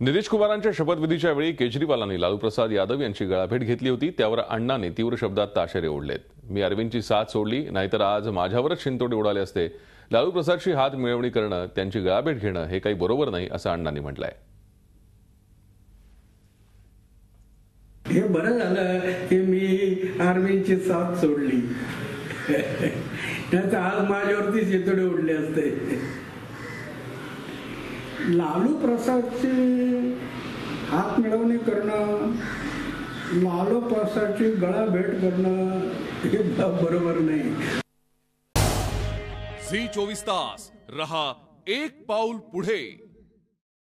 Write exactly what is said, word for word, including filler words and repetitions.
नितीश कुमारांच्या शपथविधीच्या वेळी केजरीवालांनी लालू प्रसाद यादव यांची गळाभेट घेतली होती। त्यावर अण्णांनी तीव्र शब्दात ताशेरे ओढलेत। मी अरविंदची साथ सोडली, नाहीतर आज माझ्यावरच शिंतोडे उडाले असते। लालू प्रसादशी हात मिळवणी करणं, त्यांची गळाभेट घेणं हे काही बरोबर नाही, असं अण्णांनी म्हटलंय। हे बरं झालं की मी अरविंदची साथ सोडली, नाहीतर आज माझ्यावरती शिंतोडे उडले असते। लालू प्रसादची हात मिळवणी करणं, लालू प्रसादची गळाभेट करणं हे बरोबर नाही। झी चोवीस तास रहा एक पाऊल पुढे।